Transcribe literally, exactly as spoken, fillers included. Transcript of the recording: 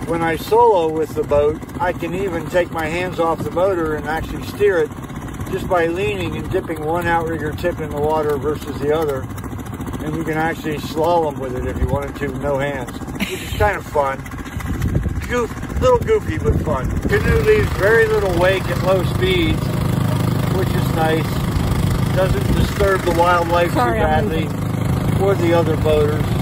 when I solo with the boat, I can even take my hands off the motor and actually steer it just by leaning and dipping one outrigger tip in the water versus the other. And you can actually slalom with it if you wanted to, no hands, which is kind of fun. Goof, little goofy, but fun. Canoe leaves very little wake at low speeds, which is nice. Doesn't disturb the wildlife too badly or the other boaters.